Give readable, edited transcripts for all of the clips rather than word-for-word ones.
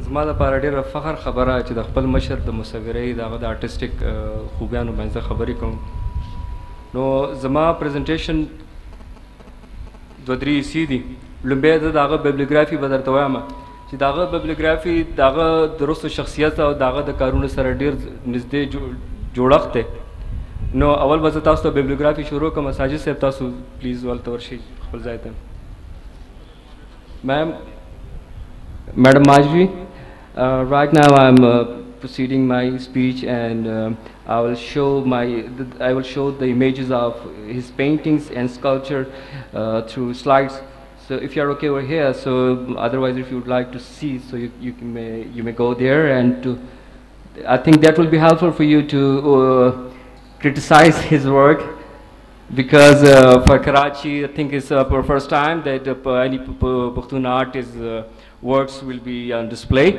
زما دپاره ډېره فخر خبره چې د خپل مشر د مصورۍ د هغه د آرټسټیک خوبیانو باندې زه خبرې کوم. نو زما پریزنټیشن دوه درې حصې دي. لومبی زه د هغه بیبلیوګرافي به درته وایم چې د هغه بیبلیوګرافي د هغه د وروسته شخصیت او د هغه د کارونو سره ډېر نږدې جوړښت دی. نو اول به زه تاسو ته بیبلیوګرافي شروع کړم. ساجد صاحب تاسو پلیز ولته ورشئ خپل ځای ته. Madam Majvi, right now I'm proceeding my speech, and I will show the images of his paintings and sculpture through slides. So if you are okay over here, so otherwise if you would like to see, so you may go there, and I think that will be helpful for you to criticize his work. Because for Karachi, I think it's for first time that any Pukhtoon artist works will be on display.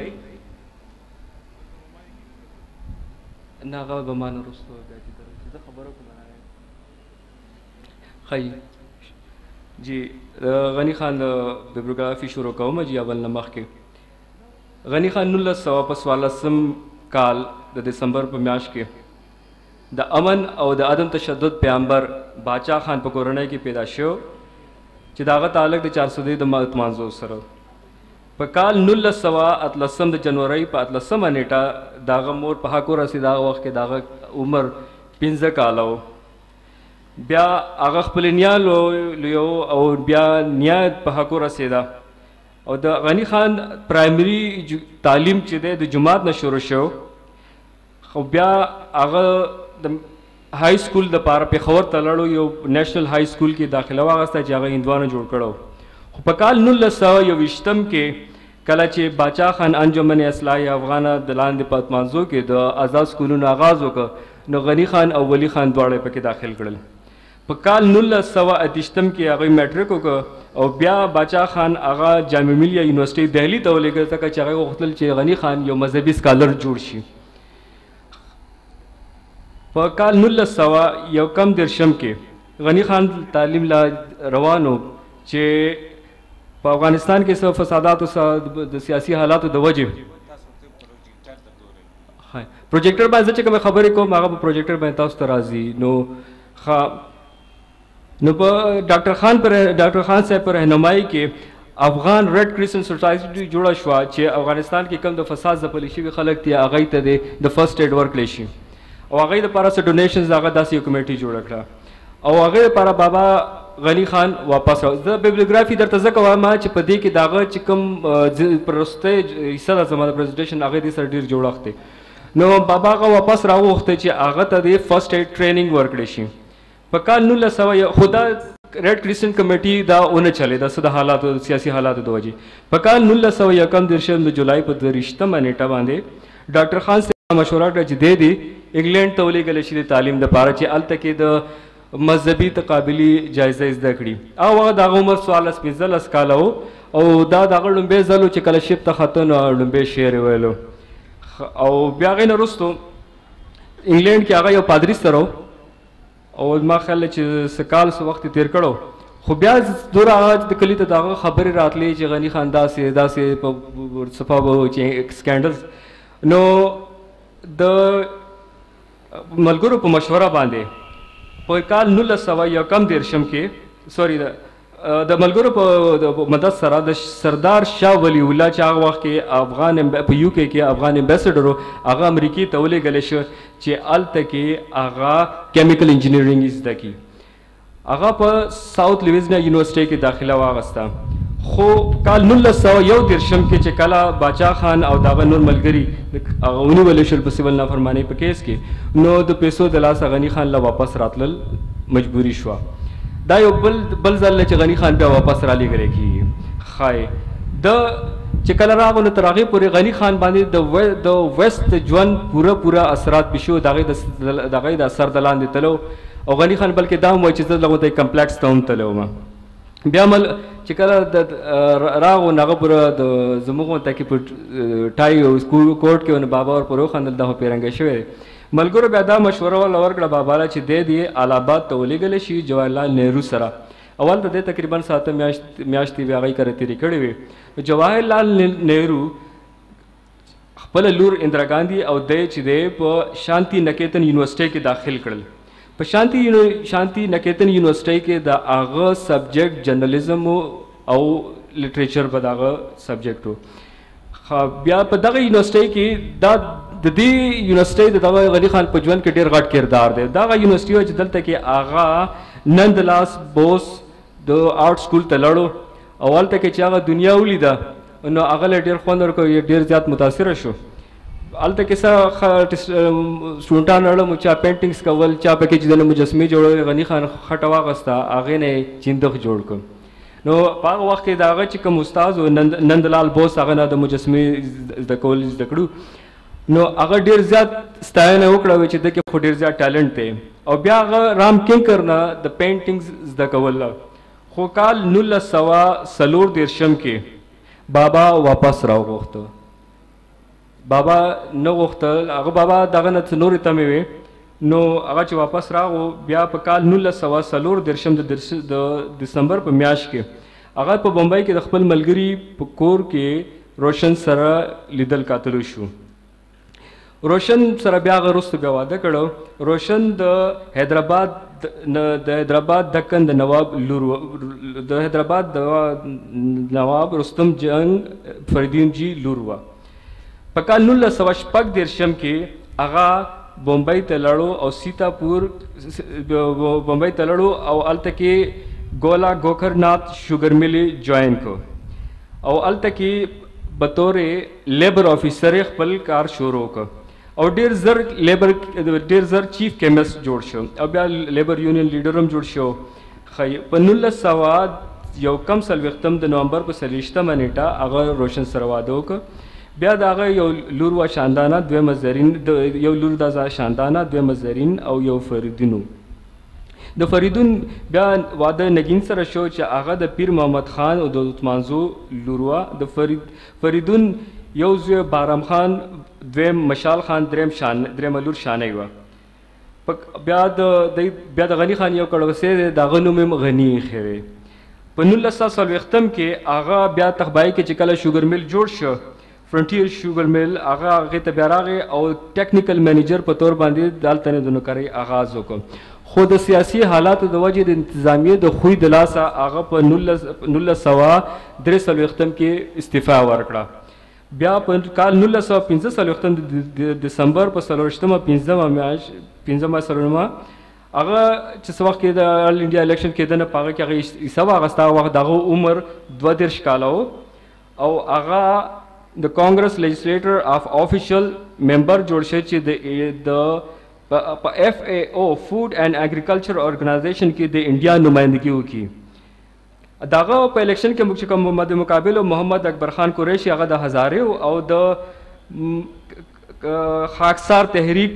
जी غنی خان بیبلیوګرافي شروع کوم جی اول نمخ کې. غنی خان 1914 کال د دسمبر په میاشت کې د امن او د عدم تشدد پیغمبر باچا خان په کورنۍ کې پیدا شو چې د هغه تعلق د 400 د مانځو سره. په کال 1913 د جنوري په 13 نیټه د هغه مور په حق ورسېد. هغه وخت کې د هغه عمر 15 کاله و. بیا هغه خپل نیا لویو او بیا نیا په حق ورسېده. او د غنی خان پرایمري تعلیم چې دی د جماعت نه شروع شو. خو بیا هغه د های سکول د پاره پېښور ته لاړو. یو نیشنل های سکول کې داخله واغسته چې هغه هندوانو جوړ کړو. خو په کال 1921 کې کله چې باچا خان انجمن اصلاح افغانه د لاندې په اتمانزو کې د آزاد سکولونو آغاز وکړ، نو غنی خان او ولی خان دواړه پکې داخل کړل. په کال 1928 کې هغه میټریک وکړ او بیا باچا خان هغه جامع ملیه یونیورسيټي دهلی ته ولېږل ځکه چې هغه غوښتل چې غنی خان یو مذهبي سکالر جوړ شي. په کال 1919 کې غنی خان تعلیم لا روانو چې په افغانستان کې څه فسادات او د سیاسي حالاتو د وجې پروجیکټر باندې چې کوم خبرې کوم هغه په پروجیکټر باندې تاسو ته راځي. نو په ډاکټر خان صاحب پر رهنمایي کې افغان ریډ کریسنټ سوسایټي جوړه شوه چې افغانستان کې کوم د فساد ځپلي شوي خلک دي هغوی ته د فرسټ ایډ ورکړی شي. او هغوی دپاره څه ډونیشنز هغه داسې یو کمیټي جوړه کړه او هغې دپاره بابا غنی خان واپس راو. زه بیبلیوګرافي درته ځکه وایم چې په دې کې د هغه چې کوم پر وروستی حصه ده زما د پریزنټیشن هغې دې سره ډېر جوړښت دی. نو بابا هغه واپس راوغوښتی چې هغه ته د فرسټ ایډ ټریننګ ورکړی شي. په کال 1900 خو دا ریډ کریسنټ کمیټي دا ونه چلېده څه د حالاتو سیاسي حالاتو د وجې. په کال 1921 د جولای په 23 نیټه باندې ډاکټر خان صاحب مشوره کړه چې دی انګلینډ ته ولېږلی شي د تعلیم دپاره چې هلته کې د مذهبي تقابلي جایزه زده کړي. او هغه د هغه عمر 14-15 کاله و او دا د هغه لومبی ځل و چې کله شپ ته خته نو لومبی شعر یې ویلو. او بیا هغې نه وروستو انګلینډ کې هغه یو پادري سره و او ما خیال چې څه کال څه وخت یې تېر کړو. خو بیا دوره هغه د کلي ته د هغه خبرې راتلې چې غني خان داسې په صفا به چې سکینډلز. نو د ملګرو په مشوره باندې په کال 1921 کې د ملګرو په مدد سره د سردار شاه ولی الله چې هغه وخت کې افغان په یو کې افغان امبیسډر و هغه امریکې ته ولېږلی شو چې هلته کې هغه کیمیکل انجینرینګ زده کړي. هغه په ساوث لویزیانا یونیورسټۍ کې داخله واغسته. خو کال 1921 کې چې کله باچا خان او د هغه نور ملګري هغه ونیولی شول په سیول نافرمانۍ په کیس کې، نو د پیسو د لاسه غني خان له واپس راتلل مجبوري شوه. دا یو بل ځل چې غني خان بیا واپس رالېږلی کېږي. ښایي چې کله راغو نو تر هغې پورې غني خان باندې د ویسټ ژوند پوره اثرات پیښ شو، د هغې د اثر د لاندې تلو. او غني خان بلکې دا هم وایي چې زه دغه کمپلیکس ته هم تللی وم. بیا چې کله راغو نو هغه پوره د زموږ غونته کې په ټای کوټ کې بابا ور پورې وخندل دا خو پیرنګی شوی دی. ملګرو بیا دا مشوره ورکړه بابا له چې دی الہ آباد ته ولېږلی شي جواهرلال نهرو سره. اول د دې تقریبا 7 میاشتې بیا هغوی کره تېرې کړې وې. جواهرلال نهرو خپل لور اندرا ګاندھی او دی چې دی په شانتی نکیتن یونیورسټۍ کې داخل کړل. په شانتی نکیتن یونیورسټۍ کې د هغه سبجیکټ جرنالیزم او لټریچر به دغه سبجیکټ و. بیا په دغه یونیورسټۍ کې دا د دې یونیورسټۍ د دغه غني خان په ژوند کې ډېر غټ کردار دی. دغه یونیورسټۍ و چې دلته کې هغه نندلاس بوس د آرټ سکول ته لاړو او هلته کې چې هغه دنیا ولیده نو هغه له ډېر خوند ورکوي، ډېر زیات متاثره شو. هلته کې څه سټوډنټان راړل چا پینټینګس کول، چا پکې چې د مجسمې جوړول. غني خان خټه واغسته، هغې نه یې چیندخ جوړ کړ. نو په هغه وخت کې د هغه چې کوم استاد و نندلال بوس، هغه نه د مجسمې زده کول زده کړو. نو هغه ډېر زیات ستاینه وکړه چې د کې خو ډېر زیات ټیلنټ دی. او بیا هغه رام کینکر نه د پینټینګز زده کول. خو کال 1940 کې بابا واپس راوغوښته. بابا نه غوښتل، هغه بابا دغه نه څه نورې تمې وې. نو هغه چې واپس راغو بیا په کال 1940 د دسمبر په میاشت کې هغه په بمبئی کې د خپل ملګري په کور کې روشن سره لیدل کاتلو شو. روشن سره بیا هغه وروسته بیا واده کړو. روشن د حیدرآباد دکن د نواب لور، د حیدرآباد د نواب رستم جنگ فریدین جی لور وه. په کال 1940 کې هغه بمبئی ته لاړو او سیتاپور بمبئی ته لاړو او هلته کې ګولا ګوکرناتھ شوګر ملې جوائن کو او هلته کې بطور لیبر آفیسر خپل کار شروع کړ او ډېر زر چیف کیمسټ جوړ شو او بیا لیبر یونین لیډر هم جوړ شو. په 1940 د نومبر په 23 نیټه هغه روشن سره واده وکړ. بیا د هغه یو لور وه شاندانه، دویمه زرین، یو لور د شاندانه، دویمه زرین او یو فریدون. د فریدون بیا واده نگین سره شو چې هغه د پیر محمد خان او د عثمانزو لور وه. د فریدون یو زوی بارام خان، دویم مشال خان، درېیمه لور شانۍ وه. بیا د غني خان یو کړوسی دی، د هغه نوم یې غني ایښی دی. په 1940 کې هغه بیا تخبایي کې چې کله شوګر میل جوړ شو، فرنټیر شوګر میل، هغې ته بیا راغی او ټیکنیکل مینیجر په طور باندې دلته نه د نوکرۍ آغاز وکړ. خو د سیاسي حالاتو د وجې د انتظامیې د خوی د لاسه هغه په 1943 کې استعفا ورکړه. بیا په کال 1945 د دسمبر په 15 سلورمه هغه چې څه وخت کې د آل انډیا الیکشن کېدنه په هغه کې هغه حصه واخیسته. هغه وخت د هغه عمر 32 کاله و او هغه د کانګرس لیجسلیټر آف آفیشل ممبر جوړ شو چې د په FAO فوډ اینڈ ایګریکلچر ارګنایزیشن کې د انډیا نمائندګي وکړي. دغه په الیکشن کې چې کوم مقابل محمد اکبر خان قریشي هغه د هزاره او د خاکسار تحریک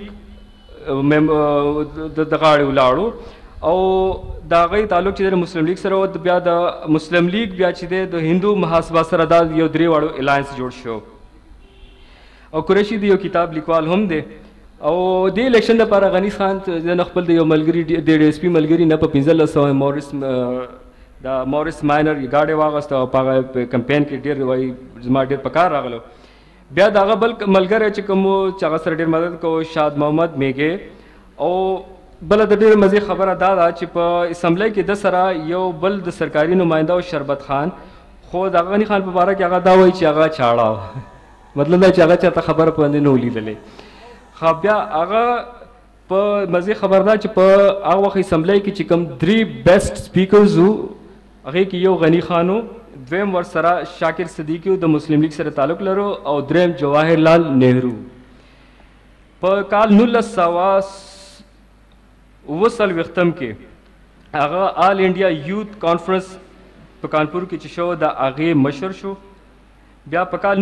د غاړې ولاړو او د هغې تعلق چې د مسلم لیگ سره و. بیا د مسلم لیگ بیا چې دی د هندو محاسبه سره دا یو درې واړو الاینس جوړ شو او قریشي د یو کتاب لیکوال هم دی. او د الیکشن لپاره غني خان د خپل د یو ملګري د DSP ملګري نه په 1500 مورس ماینر ګاډۍ واغسته او په هغه کمپین کې ډېر وایي زما ډېر په کار راغلو. بیا د هغه بل ملګری چې کوم چې هغه سره ډېر مدد کوو شاد محمد میګې. او بله د ډېرې مزې خبره دا ده چې په اسمبلی کې د سره یو بل د سرکاري نماینده او شربت خان، خو د غني خان په باره کې هغه دا وایي چې هغه چاړه مطلب دا چې هغه چاته خبره په باندې نه ولیدلې. بیا هغه په مزې خبر ده چې په هغه وخت اسمبلی کې چې کوم 3 بیسټ سپیکرز وو هغې کې یو غني خان و، دویم ورسره شاکر صدیقي و د مسلم لیگ سره تعلق لرو او دریم جواهر لال نهرو. په کال 1949 کې هغه آل انډیا یوت کانفرنس په کانپور کې چې شو د هغې مشر شو. بیا په کال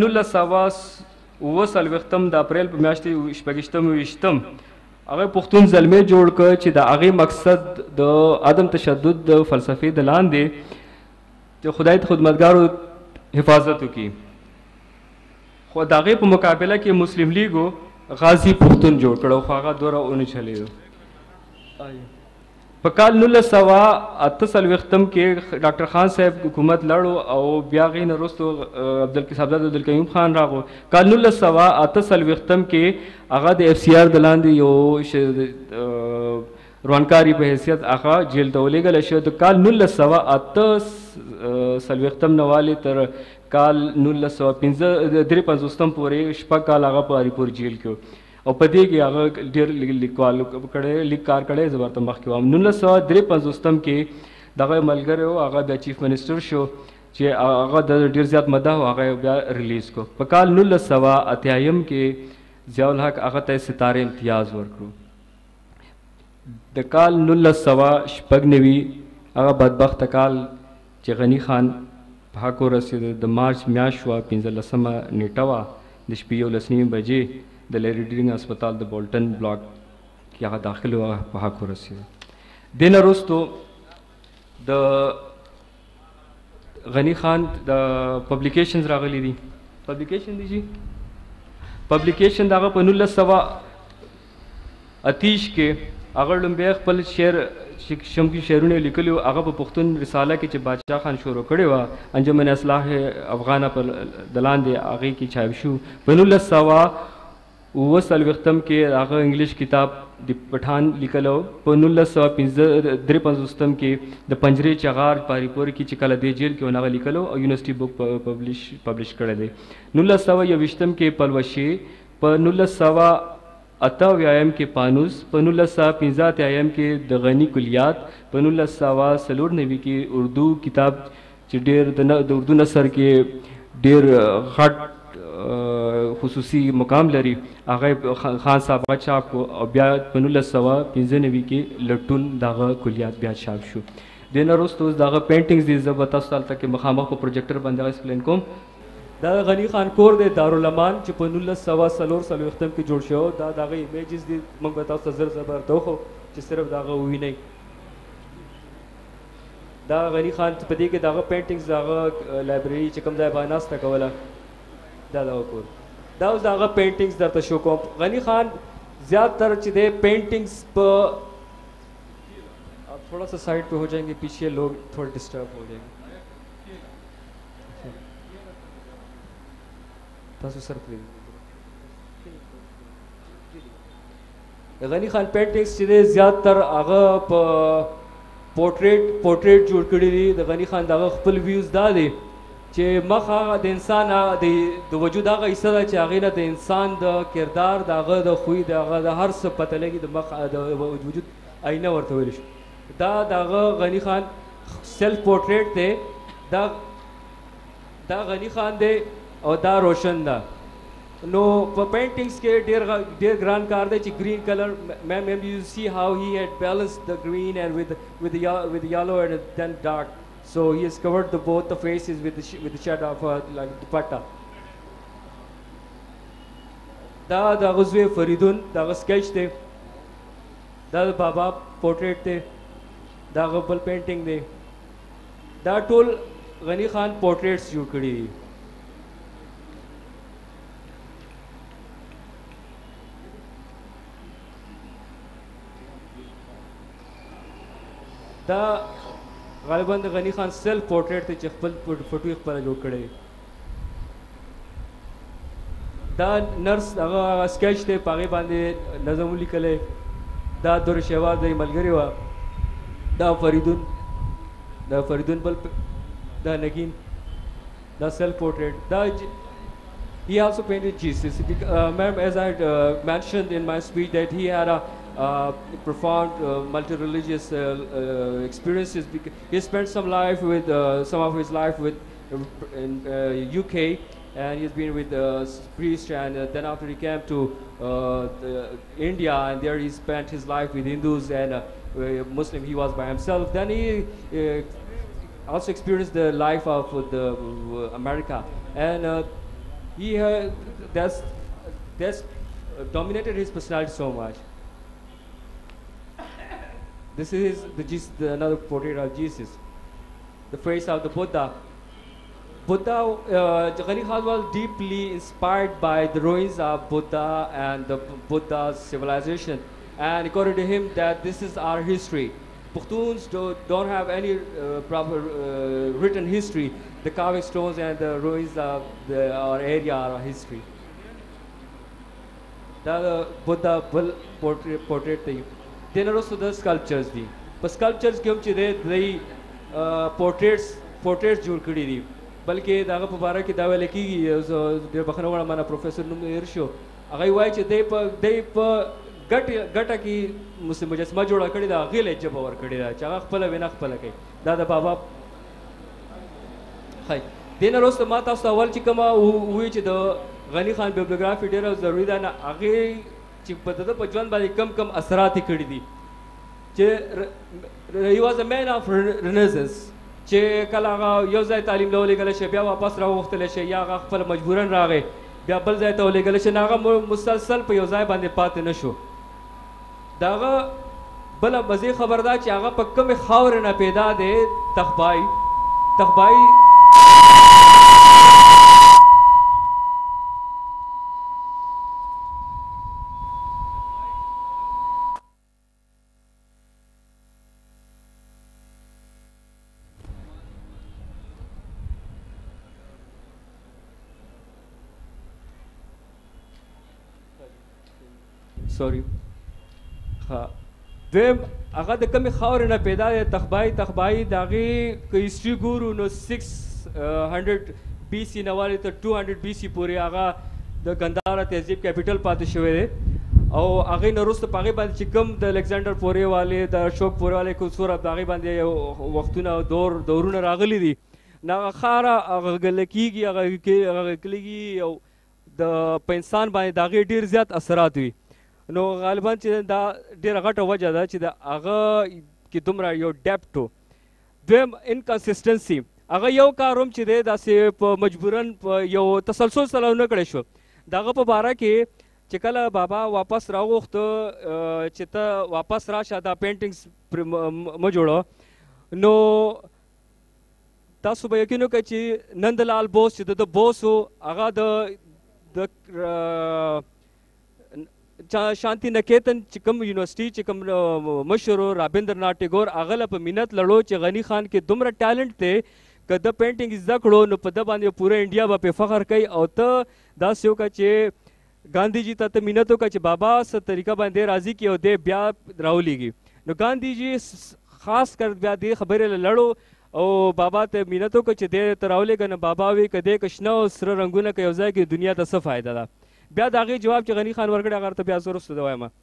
1949 د اپریل په میاشتې 28 هغه پښتون زلمی جوړ کړ چې د هغې مقصد د عدم تشدد د فلسفې د لاندې د خدای ته خدمتګارو حفاظت وکړي. خو د هغې په مقابله کې مسلم لیګو غازي پښتون جوړ کړ خو هغه دوره ونه چلېدو. په کال 1948 کې ډاکټر خان صاحب حکومت لړو او بیا غي نه وروستو عبدالقیوم خان راغو. کال 1948 کې هغه د اف سی آر د لاندې یو روانکاری په حیثیت هغه جیل ته ولېږل شو. د کال 1948 نواله تر کال 1953 پورې شپږ کال هغه په اریپور جیل کې او په دې کې هغه ډېر لیکوال کړی لیک کار کړی. زه ورته مخکې وایم 1953 کې دغه ملګری و هغه بیا چیف منسټر شو چې هغه د ډېر زیات مده و هغه بیا ریلیز کو. په کال 1988 کې ضیاء الحق هغه ته ستاره امتیاز ورکړو. د کال 1996 هغه بدبخت کال چې غنی خان په حق ورسېد د مارچ میاشت وه 15مه نیټه وه د شپې 11 بجې د لیری ډرینګ هسپتال د بولټن بلاک کې هغه داخل و په حق ورسېد. دې نه وروستو د غنی خان د پبلیکیشنز راغلي دي. پبلیکیشن دي جی پبلیکیشن دغه په 1928 کې هغه لومبی خپل شعر شمکی شعرونه لیکلي هغه په پښتون رساله کې چې بادشاه خان شروع کړې وه انجمن اصلاح افغانه پر د لاندې هغې کې چاپ شو. په 1940 کې هغه انګلیش کتاب د پټھان لیکلو. په 1953 کې د پنجرې چغار پاریپور کې چې کله دې جیل کې هغه لیکلو او یونیورسټي بک پبلش کړی دی. 1921 کې پلوشي، په 1988 کې پانوس، په 1985 کې د غنی کلیات، په 1994 کې اردو کتاب چې ډېر د اردو نثر کې ډېر غټ خصوصي مقام لري هغه خان صاحب هغه چاپ کو او بیا په 1995 کې لټون دغه کلیات بیا چاپ شو. دې نه وروسته اوس دغه پینټینګز دي زه به تاسو ته هلته کې مخامخ په پروجیکټر باندې ایکسپلین کوم. دا غنی خان کور دی دارالامان چې په 1944 کې جوړ شو. دا دغه ایمیجز دي موږ به تاسو ته زر زبر توخو چې صرف دغه ووینئ. دا غنی خان په دې کې دغه پینټینګز دغه لایبرري چې کوم ځای باندې ناسته کوله دا دغه کور. دا اوس دغه پینټینګز درته شو کوم. غنی خان زیادتر چې دی پینټینګز په थोड़ा सा साइड पे हो जाएंगे, पीछे लोग थोड़ा डिस्टर्ब हो जाएंगे. غنی خان پینټینګز چې دی زیاتر هغه په پورټریټ جوړ کړي دي. د غنی خان دغه خپل ویوز دا دی چې مخ هغه د انسان د وجود هغه حصه ده چې هغې نه د انسان د کردار د هغه د خوی د هغه د هر څه پته لګي. د مخ د وجود آینه ورته ویلی شو. دا دغه غنی خان سیلف پورټریټ دی. دا غنی خان دی او دا روشن ده. نو په پینټینګز کې ډېر ګران کار دی چې ګرین کلر میم یو سی هاو هی هیډ بیلنس د ګرین اینڈ with yellow and then dark. So he has covered both the faces with the shade of like dupatta. دا د غزوه فریدون دغه سکیچ دی. دا د بابا پورټریټ دی. دا بل پینټینګ دی. دا ټول غنی خان پورټریټس جوړ کړي دي. دا غالبا د غنی خان سیلف پورټریټ دی چې خپل فوټو یې خپله جوړ کړی. دا نرس هغه سکیچ دی په هغې باندې نظم ولیکلی. دا دور شهباز د ملګرې وه. دا فریدون بل دا نگین دا سیلف پورټریټ. دا he also painted Jesus. As I mentioned in my speech that he had a profound multi-religious experiences. He spent some of his life in UK, and he's been with priests, and then after he came to India, and there he spent his life with Hindus and Muslim. He was by himself. Then he also experienced the life of America, and that's dominated his personality so much. This is another portrait of Jesus, the face of the Buddha. Ghani Khan was deeply inspired by the ruins of Buddha and the Buddha's civilization, and according to him that this is our history. Pukhtoons don't have any proper written history. The carving stones and the ruins of our area are history. The Buddha portrait thing. Then also the sculptures di. But sculptures के हम चीज़ें दही portraits जोड़ करी दी. बल्कि दागा पुबारा की दावा लेकी जो बखना वाला माना प्रोफेसर नुम इर्शो अगर ये वाई दही गटा की मुजस्मा जोड़ा करी दा अगले जब और करी दा चागा खपला विना खपला कहीं दादा बाबा हाय देना रोज तो माता उस अवल चिकमा हुई चिदो गनी खान बिब्लियोग्राफी डेरा जरूरी था ना आगे चिपता तो पचवन बारी कम असराती करी दी he was a man of renaissance چې کله هغه یو ځای تعلیم له ولېږلی شي بیا واپس راوغوښتلی شي یا هغه خپله مجبورن راغی بیا بل ځای ته ولېږلی شي نو هغه مسلسل په یو ځای باندې پاتې نه شو د هغه بله مزې خبر ده چې هغه په کومې خاورې نه پیدا دی تخبایي سوري ها دویم هغه د کمې خاورې نه پیدا دی تخبایي د هغې که هسټري ګورو نو 600 BC نه والې تر 200 BC پورې هغه د ګندهارا تهذیب کیپیټل پاتې شوی دی او هغې نه وروسته په هغې باندې چې کوم د الکسانډر پورې والې د اشوک پورې والې کوم څومره په هغې باندې وختونه دورونه راغلي دي نو هغه ښاره هغه ګله کېږي هغه کلیږي او په انسان باندې د هغې ډېر زیات اثرات وي نو غالبا چې دا ډېره غټه وجه ده چې د هغه کې دومره یو ډیپټ و دویم انکنسسټنسي هغه یو کار هم چې دی داسې په مجبورن په یو تسلسل سره ونه کړی شو د هغه په باره کې چې کله بابا واپس راوغوښته چې ته واپس راشه دا پینټینګز مه جوړه نو تاسو به یقین وکړئ چې نندلال بوس چې د بوس و هغه د شانتی نکیتن چې کوم یونیورسټي چې کوم مشر رابندرناث ټیګور هغه له په منت لړو چې غني خان کې دومره ټالنټ دی که د پینټینګ زده کړو نو په ده باندې پوره انډیا به پې فخر کوي او ته داسې وکړه چې ګاندھی جي ته منت وکړه چې بابا څه طریقه باندې راضي کړي او دی بیا راولېږي نو ګاندھی جي خاص کر بیا دې خبرې له لړو او بابا ته منت وکړه چې دی ته راولېږه نو بابا وی که دی که شنه او سره رنګونه که یو ځای کې دنیا ته څه فایده ده بیا د هغې جواب چې غني خان ورکړی هغه ته بیا زه وروسته د وایم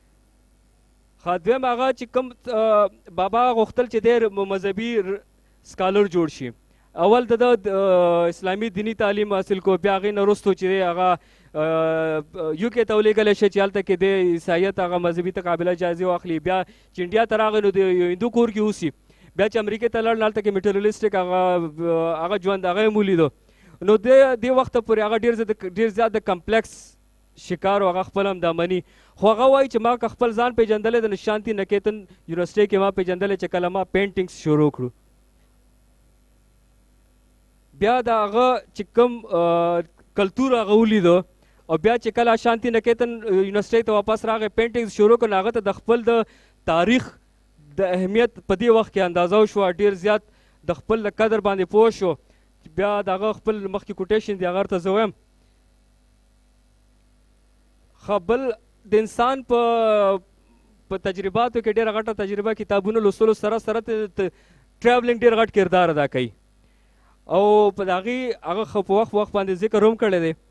دویم هغه چې کوم بابا غوښتل چې دی مذهبي سکالر جوړ شي اول د اسلامي دیني تعلیم حاصل کو بیا هغې نه وروستو چې دی هغه یو کې ته ولېږلی شي چې هلته کې د عیسایت هغه مذهبي تقابله جایزې واخلي بیا چې انډیا ته راغی نو د هندو کور کې اوسي بیا چې امریکې ته لاړ نو هلته کې میټریلیسټک هغه ژوند هغه یې ولیدو نو دې وخته پورې هغه ډېر زیات د کمپلیکس شکار و هغه خپل هم دا مني خو هغه وایي چې ما که خپل ځان پېژندلی د شانتی نکیتن یونیورسټۍ کې ما پېژندلی چې کله ما پینټینګس شروع کړو بیا د هغه چې کوم کلتور هغه ولیدو او بیا چې کله شانتی نکیتن یونیورسټۍ ته واپس راغی پینټینګس شروع کړو نو هغه ته د خپل د تاریخ د اهمیت په دې وخت کې اندازه وشوه ډېر زیات د خپل د قدر باندې پوه شو بیا د هغه خپل مخکې کوټیشن دی هغه ورته زه وایم ښه بل د انسان په تجرباتو کې ډېره غټه تجربه کتابونو لوستلو سره ټراولینګ ډېر غټ کردار ادا کوي او په د هغې هغه په وخت باندې ذکر هم کړی دی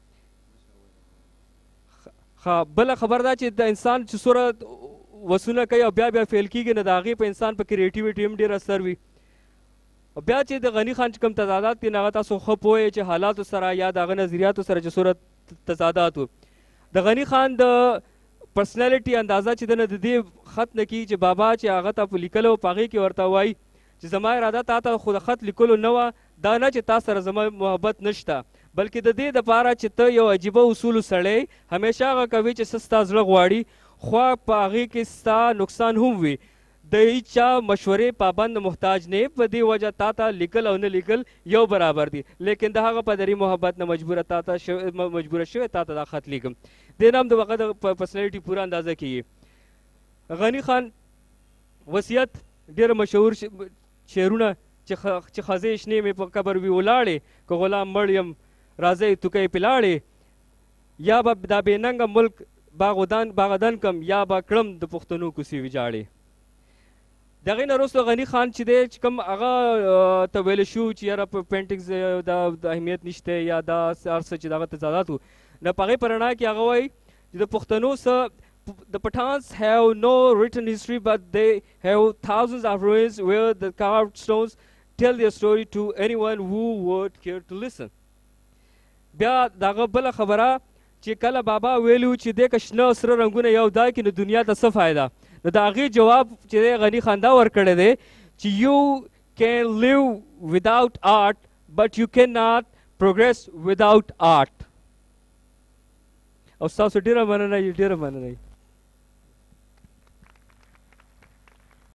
ښه بله خبر ده چې د انسان چې څومره وسونه کوي او بیا فیل کېږي نو د هغې په انسان په کریټیویټي هم ډېر اثر وي بیا چې د غني خان چې کوم تضادات دي نو هغه تاسو ښه پوهیئ چې حالاتو سره یا د هغه نظریاتو سره چې څومره تضادات و د غني خان د پرسنالټي اندازه چې دنه د دې خط نه کېږي چې بابا چې هغه ته په لیکلو په هغې کې ورته وایي چې زما اراده تا ته خو د خط لیکلو نه وه دا نه چې تا سره زما محبت نشته بلکې د دې دپاره چې ته یو عجیبه اصولو سړی همیشه هغه کوي چې څه ستا زړه غواړي خو په هغې کې ستا نقصان هم وي د هیچا مشورې پابند محتاج نه په دې وجه تا ته لیکل او نه لیکل یو برابر دي لیکن د هغه په دري محبت نه مجبوره شوی تا ته دا خط لیکم دې نه هم د هغه د پرسنالټي پوره اندازه کیږي غني خان وصیت ډېر مشهور شعرونه چې خزې شنې مې په قبر وي ولاړې که غلام مړ یم راځئ توکۍ پې لاړې یا به دا بې ننګه ملک باغدان کم یا به کړم د پښتنو کوڅې ویجاړې د هغې نه وروسته غني خان چې دی چې کوم هغه ته ویلی شو چې یاره په پینټنګز دا اهمیت نشته یا دا هر څه چې د هغه تضادات وو نو په هغې په رڼا کې هغه وایي چې د پښتنو څه The Pathans have no written history, but they have thousands of ruins where the carved stones tell their story to anyone who would care to listen. بیا دغه بله خبره چې کله بابا ویلو چې دې که شنه سره رنګونه یو ځای کړي نو دنیا ته څه فایده نو د هغې جواب چې دی غني خان دا ورکړی دی چې you can live without art but you cannot progress without art. او ستاسو ډېره مننه